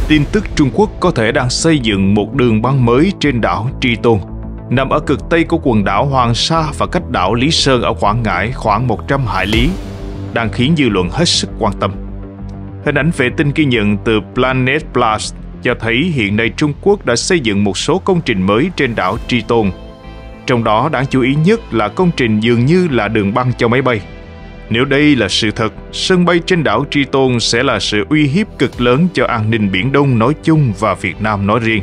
Tin tức Trung Quốc có thể đang xây dựng một đường băng mới trên đảo Tri Tôn, nằm ở cực tây của quần đảo Hoàng Sa và cách đảo Lý Sơn ở Quảng Ngãi khoảng 100 hải lý, đang khiến dư luận hết sức quan tâm. Hình ảnh vệ tinh ghi nhận từ Planet Plus cho thấy hiện nay Trung Quốc đã xây dựng một số công trình mới trên đảo Tri Tôn. Trong đó đáng chú ý nhất là công trình dường như là đường băng cho máy bay. Nếu đây là sự thật, sân bay trên đảo Tri Tôn sẽ là sự uy hiếp cực lớn cho an ninh Biển Đông nói chung và Việt Nam nói riêng.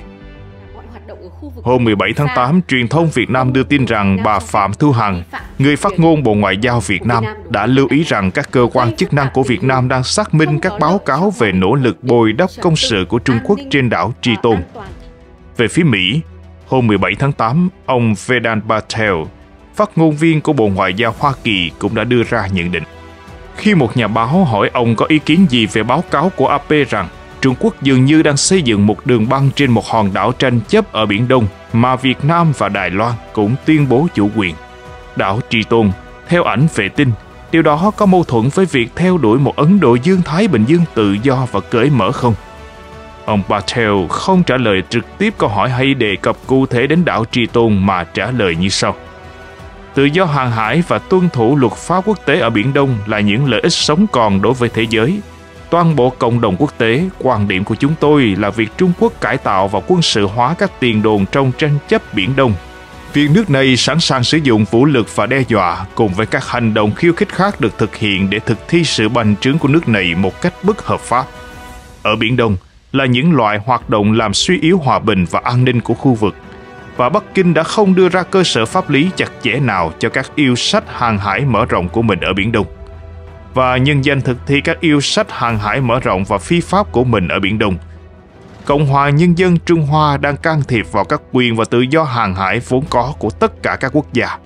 Hôm 17 tháng 8, truyền thông Việt Nam đưa tin rằng bà Phạm Thu Hằng, người phát ngôn Bộ Ngoại giao Việt Nam, đã lưu ý rằng các cơ quan chức năng của Việt Nam đang xác minh các báo cáo về nỗ lực bồi đắp công sự của Trung Quốc trên đảo Tri Tôn. Về phía Mỹ, hôm 17 tháng 8, ông Vedant Patel, phát ngôn viên của Bộ Ngoại giao Hoa Kỳ, cũng đã đưa ra nhận định. Khi một nhà báo hỏi ông có ý kiến gì về báo cáo của AP rằng Trung Quốc dường như đang xây dựng một đường băng trên một hòn đảo tranh chấp ở Biển Đông mà Việt Nam và Đài Loan cũng tuyên bố chủ quyền. Đảo Tri Tôn, theo ảnh vệ tinh, điều đó có mâu thuẫn với việc theo đuổi một Ấn Độ Dương-Thái Bình Dương tự do và cởi mở không? Ông Patel không trả lời trực tiếp câu hỏi hay đề cập cụ thể đến đảo Tri Tôn mà trả lời như sau. Tự do hàng hải và tuân thủ luật pháp quốc tế ở Biển Đông là những lợi ích sống còn đối với thế giới. Toàn bộ cộng đồng quốc tế, quan điểm của chúng tôi là việc Trung Quốc cải tạo và quân sự hóa các tiền đồn trong tranh chấp Biển Đông. Việc nước này sẵn sàng sử dụng vũ lực và đe dọa cùng với các hành động khiêu khích khác được thực hiện để thực thi sự bành trướng của nước này một cách bất hợp pháp. Ở Biển Đông là những loại hoạt động làm suy yếu hòa bình và an ninh của khu vực, và Bắc Kinh đã không đưa ra cơ sở pháp lý chặt chẽ nào cho các yêu sách hàng hải mở rộng của mình ở Biển Đông, và nhân danh thực thi các yêu sách hàng hải mở rộng và phi pháp của mình ở Biển Đông. Cộng hòa Nhân dân Trung Hoa đang can thiệp vào các quyền và tự do hàng hải vốn có của tất cả các quốc gia.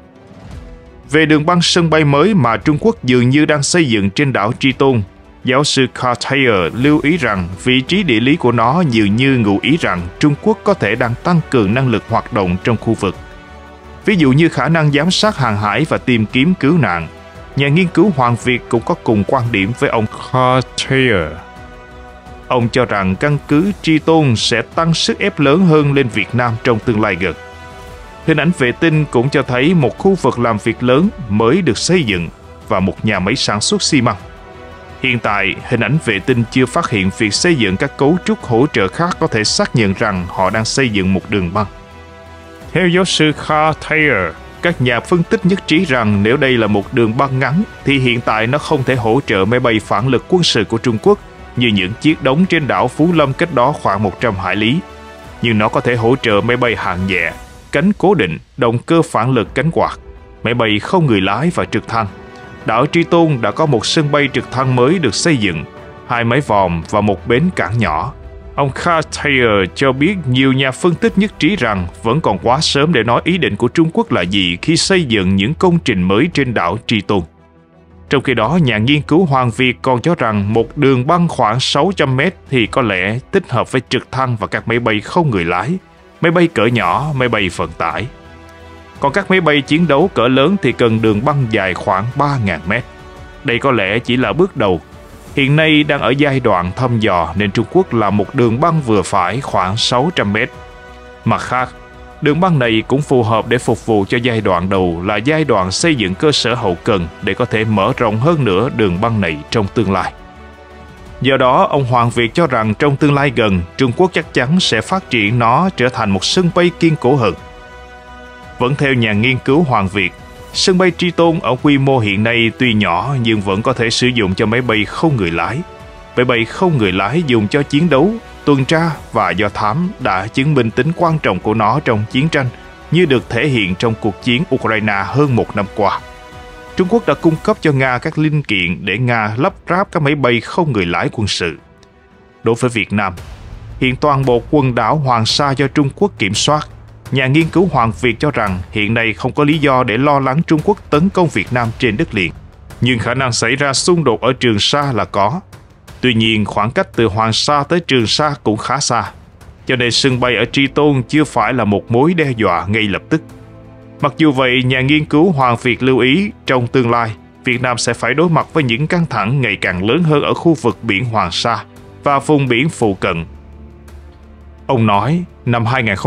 Về đường băng sân bay mới mà Trung Quốc dường như đang xây dựng trên đảo Tri Tôn, giáo sư Carl Thayer lưu ý rằng vị trí địa lý của nó dường như ngụ ý rằng Trung Quốc có thể đang tăng cường năng lực hoạt động trong khu vực. Ví dụ như khả năng giám sát hàng hải và tìm kiếm cứu nạn. Nhà nghiên cứu Hoàng Việt cũng có cùng quan điểm với ông Carl Thayer. Ông cho rằng căn cứ Tri Tôn sẽ tăng sức ép lớn hơn lên Việt Nam trong tương lai gần. Hình ảnh vệ tinh cũng cho thấy một khu vực làm việc lớn mới được xây dựng và một nhà máy sản xuất xi măng. Hiện tại, hình ảnh vệ tinh chưa phát hiện việc xây dựng các cấu trúc hỗ trợ khác có thể xác nhận rằng họ đang xây dựng một đường băng. Theo giáo sư Carl Thayer, các nhà phân tích nhất trí rằng nếu đây là một đường băng ngắn thì hiện tại nó không thể hỗ trợ máy bay phản lực quân sự của Trung Quốc như những chiếc đóng trên đảo Phú Lâm cách đó khoảng 100 hải lý. Nhưng nó có thể hỗ trợ máy bay hạng nhẹ, cánh cố định, động cơ phản lực cánh quạt, máy bay không người lái và trực thăng. Đảo Tri Tôn đã có một sân bay trực thăng mới được xây dựng, 2 mái vòm và một bến cảng nhỏ. Ông Carl Thayer cho biết nhiều nhà phân tích nhất trí rằng vẫn còn quá sớm để nói ý định của Trung Quốc là gì khi xây dựng những công trình mới trên đảo Tri Tôn. Trong khi đó, nhà nghiên cứu Hoàng Việt còn cho rằng một đường băng khoảng 600 mét thì có lẽ thích hợp với trực thăng và các máy bay không người lái, máy bay cỡ nhỏ, máy bay vận tải. Còn các máy bay chiến đấu cỡ lớn thì cần đường băng dài khoảng 3.000 mét. Đây có lẽ chỉ là bước đầu. Hiện nay đang ở giai đoạn thăm dò nên Trung Quốc làm một đường băng vừa phải khoảng 600 mét. Mặt khác, đường băng này cũng phù hợp để phục vụ cho giai đoạn đầu là giai đoạn xây dựng cơ sở hậu cần để có thể mở rộng hơn nữa đường băng này trong tương lai. Do đó, ông Hoàng Việt cho rằng trong tương lai gần, Trung Quốc chắc chắn sẽ phát triển nó trở thành một sân bay kiên cố hơn. Vẫn theo nhà nghiên cứu Hoàng Việt, sân bay Tri Tôn ở quy mô hiện nay tuy nhỏ nhưng vẫn có thể sử dụng cho máy bay không người lái. Máy bay không người lái dùng cho chiến đấu, tuần tra và do thám đã chứng minh tính quan trọng của nó trong chiến tranh, như được thể hiện trong cuộc chiến Ukraine hơn 1 năm qua. Trung Quốc đã cung cấp cho Nga các linh kiện để Nga lắp ráp các máy bay không người lái quân sự. Đối với Việt Nam, hiện toàn bộ quần đảo Hoàng Sa do Trung Quốc kiểm soát. Nhà nghiên cứu Hoàng Việt cho rằng hiện nay không có lý do để lo lắng Trung Quốc tấn công Việt Nam trên đất liền, nhưng khả năng xảy ra xung đột ở Trường Sa là có. Tuy nhiên, khoảng cách từ Hoàng Sa tới Trường Sa cũng khá xa, cho nên sân bay ở Tri Tôn chưa phải là một mối đe dọa ngay lập tức. Mặc dù vậy, nhà nghiên cứu Hoàng Việt lưu ý trong tương lai, Việt Nam sẽ phải đối mặt với những căng thẳng ngày càng lớn hơn ở khu vực biển Hoàng Sa và vùng biển phụ cận. Ông nói, năm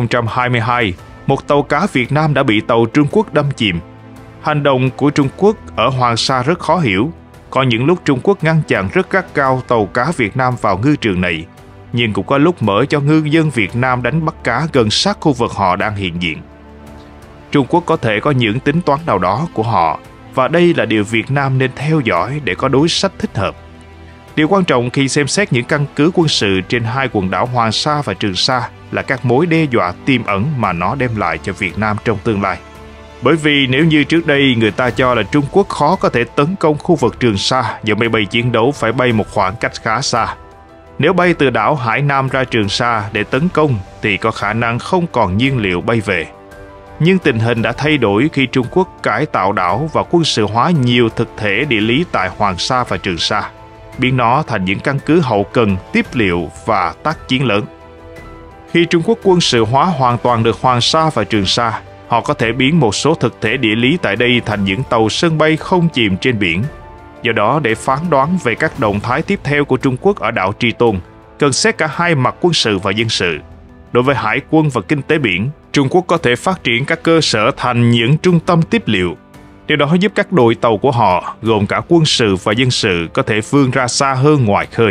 2022, một tàu cá Việt Nam đã bị tàu Trung Quốc đâm chìm. Hành động của Trung Quốc ở Hoàng Sa rất khó hiểu. Có những lúc Trung Quốc ngăn chặn rất gắt gao tàu cá Việt Nam vào ngư trường này, nhưng cũng có lúc mở cho ngư dân Việt Nam đánh bắt cá gần sát khu vực họ đang hiện diện. Trung Quốc có thể có những tính toán nào đó của họ, và đây là điều Việt Nam nên theo dõi để có đối sách thích hợp. Điều quan trọng khi xem xét những căn cứ quân sự trên hai quần đảo Hoàng Sa và Trường Sa là các mối đe dọa tiềm ẩn mà nó đem lại cho Việt Nam trong tương lai. Bởi vì nếu như trước đây người ta cho là Trung Quốc khó có thể tấn công khu vực Trường Sa do máy bay chiến đấu phải bay một khoảng cách khá xa. Nếu bay từ đảo Hải Nam ra Trường Sa để tấn công thì có khả năng không còn nhiên liệu bay về. Nhưng tình hình đã thay đổi khi Trung Quốc cải tạo đảo và quân sự hóa nhiều thực thể địa lý tại Hoàng Sa và Trường Sa, biến nó thành những căn cứ hậu cần, tiếp liệu và tác chiến lớn. Khi Trung Quốc quân sự hóa hoàn toàn được Hoàng Sa và Trường Sa, họ có thể biến một số thực thể địa lý tại đây thành những tàu sân bay không chìm trên biển. Do đó, để phán đoán về các động thái tiếp theo của Trung Quốc ở đảo Tri Tôn, cần xét cả hai mặt quân sự và dân sự. Đối với hải quân và kinh tế biển, Trung Quốc có thể phát triển các cơ sở thành những trung tâm tiếp liệu. Điều đó giúp các đội tàu của họ, gồm cả quân sự và dân sự, có thể vươn ra xa hơn ngoài khơi.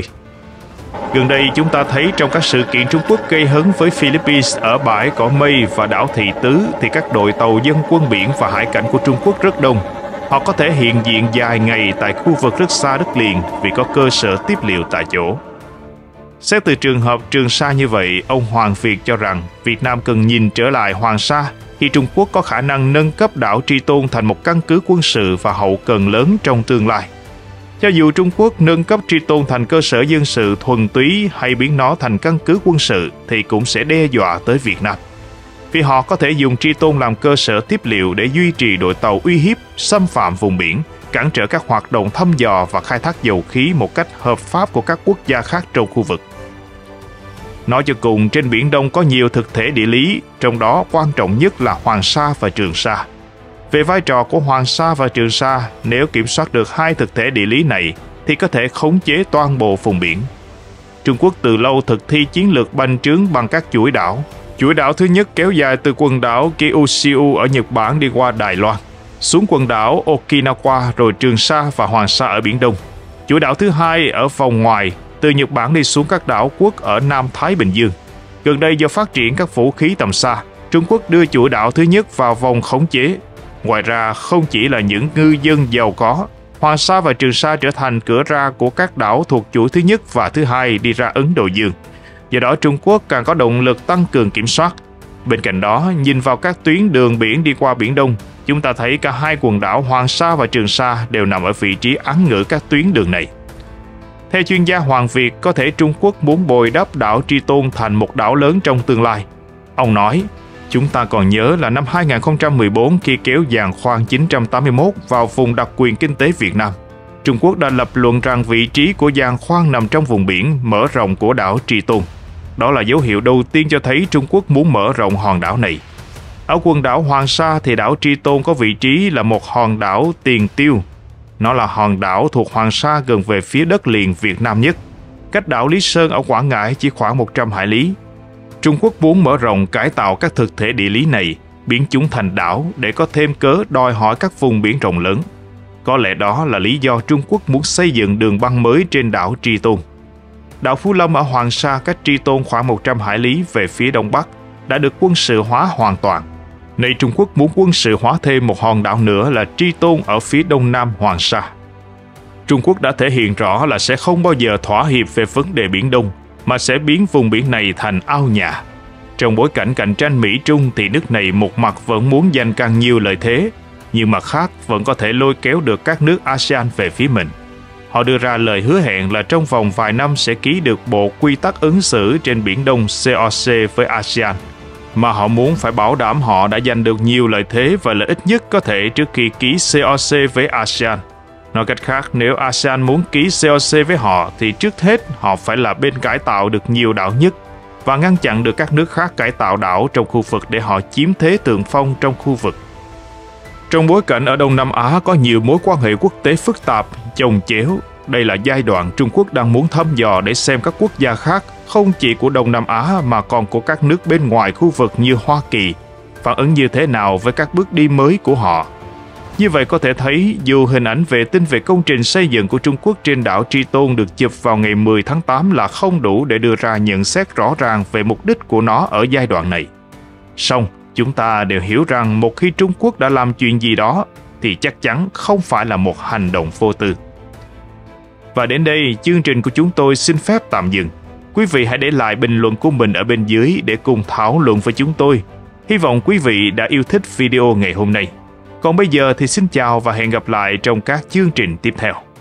Gần đây chúng ta thấy trong các sự kiện Trung Quốc gây hấn với Philippines ở bãi Cỏ Mây và đảo Thị Tứ thì các đội tàu dân quân biển và hải cảnh của Trung Quốc rất đông. Họ có thể hiện diện dài ngày tại khu vực rất xa đất liền vì có cơ sở tiếp liệu tại chỗ. Xét từ trường hợp Trường Sa như vậy, ông Hoàng Việt cho rằng Việt Nam cần nhìn trở lại Hoàng Sa khi Trung Quốc có khả năng nâng cấp đảo Tri Tôn thành một căn cứ quân sự và hậu cần lớn trong tương lai. Cho dù Trung Quốc nâng cấp Tri Tôn thành cơ sở dân sự thuần túy hay biến nó thành căn cứ quân sự thì cũng sẽ đe dọa tới Việt Nam. Vì họ có thể dùng Tri Tôn làm cơ sở tiếp liệu để duy trì đội tàu uy hiếp, xâm phạm vùng biển, cản trở các hoạt động thăm dò và khai thác dầu khí một cách hợp pháp của các quốc gia khác trong khu vực. Nói cho cùng, trên Biển Đông có nhiều thực thể địa lý, trong đó quan trọng nhất là Hoàng Sa và Trường Sa. Về vai trò của Hoàng Sa và Trường Sa, nếu kiểm soát được hai thực thể địa lý này, thì có thể khống chế toàn bộ vùng biển. Trung Quốc từ lâu thực thi chiến lược bành trướng bằng các chuỗi đảo. Chuỗi đảo thứ nhất kéo dài từ quần đảo Kyushu ở Nhật Bản đi qua Đài Loan, xuống quần đảo Okinawa rồi Trường Sa và Hoàng Sa ở Biển Đông. Chuỗi đảo thứ hai ở vòng ngoài, từ Nhật Bản đi xuống các đảo quốc ở Nam Thái Bình Dương. Gần đây do phát triển các vũ khí tầm xa, Trung Quốc đưa chuỗi đảo thứ nhất vào vòng khống chế. Ngoài ra, không chỉ là những ngư dân giàu có, Hoàng Sa và Trường Sa trở thành cửa ra của các đảo thuộc chuỗi thứ nhất và thứ hai đi ra Ấn Độ Dương. Do đó, Trung Quốc càng có động lực tăng cường kiểm soát. Bên cạnh đó, nhìn vào các tuyến đường biển đi qua Biển Đông, chúng ta thấy cả hai quần đảo Hoàng Sa và Trường Sa đều nằm ở vị trí án ngữ các tuyến đường này. Theo chuyên gia Hoàng Việt, có thể Trung Quốc muốn bồi đắp đảo Tri Tôn thành một đảo lớn trong tương lai. Ông nói, chúng ta còn nhớ là năm 2014 khi kéo giàn khoan 981 vào vùng đặc quyền kinh tế Việt Nam, Trung Quốc đã lập luận rằng vị trí của giàn khoan nằm trong vùng biển mở rộng của đảo Tri Tôn. Đó là dấu hiệu đầu tiên cho thấy Trung Quốc muốn mở rộng hòn đảo này. Ở quần đảo Hoàng Sa thì đảo Tri Tôn có vị trí là một hòn đảo tiền tiêu. Nó là hòn đảo thuộc Hoàng Sa gần về phía đất liền Việt Nam nhất, cách đảo Lý Sơn ở Quảng Ngãi chỉ khoảng 100 hải lý. Trung Quốc muốn mở rộng cải tạo các thực thể địa lý này, biến chúng thành đảo để có thêm cớ đòi hỏi các vùng biển rộng lớn. Có lẽ đó là lý do Trung Quốc muốn xây dựng đường băng mới trên đảo Tri Tôn. Đảo Phú Lâm ở Hoàng Sa cách Tri Tôn khoảng 100 hải lý về phía đông bắc đã được quân sự hóa hoàn toàn. Nay Trung Quốc muốn quân sự hóa thêm một hòn đảo nữa là Tri Tôn ở phía đông nam Hoàng Sa. Trung Quốc đã thể hiện rõ là sẽ không bao giờ thỏa hiệp về vấn đề Biển Đông, mà sẽ biến vùng biển này thành ao nhà. Trong bối cảnh cạnh tranh Mỹ-Trung thì nước này một mặt vẫn muốn giành càng nhiều lợi thế, nhưng mặt khác vẫn có thể lôi kéo được các nước ASEAN về phía mình. Họ đưa ra lời hứa hẹn là trong vòng vài năm sẽ ký được bộ quy tắc ứng xử trên Biển Đông COC với ASEAN, mà họ muốn phải bảo đảm họ đã giành được nhiều lợi thế và lợi ích nhất có thể trước khi ký COC với ASEAN. Nói cách khác, nếu ASEAN muốn ký COC với họ thì trước hết họ phải là bên cải tạo được nhiều đảo nhất và ngăn chặn được các nước khác cải tạo đảo trong khu vực để họ chiếm thế thượng phong trong khu vực. Trong bối cảnh ở Đông Nam Á có nhiều mối quan hệ quốc tế phức tạp, chồng chéo, đây là giai đoạn Trung Quốc đang muốn thăm dò để xem các quốc gia khác không chỉ của Đông Nam Á mà còn của các nước bên ngoài khu vực như Hoa Kỳ, phản ứng như thế nào với các bước đi mới của họ. Như vậy có thể thấy, dù hình ảnh vệ tinh về công trình xây dựng của Trung Quốc trên đảo Tri Tôn được chụp vào ngày 10 tháng 8 là không đủ để đưa ra nhận xét rõ ràng về mục đích của nó ở giai đoạn này. Song, chúng ta đều hiểu rằng một khi Trung Quốc đã làm chuyện gì đó, thì chắc chắn không phải là một hành động vô tư. Và đến đây, chương trình của chúng tôi xin phép tạm dừng. Quý vị hãy để lại bình luận của mình ở bên dưới để cùng thảo luận với chúng tôi. Hy vọng quý vị đã yêu thích video ngày hôm nay. Còn bây giờ thì xin chào và hẹn gặp lại trong các chương trình tiếp theo.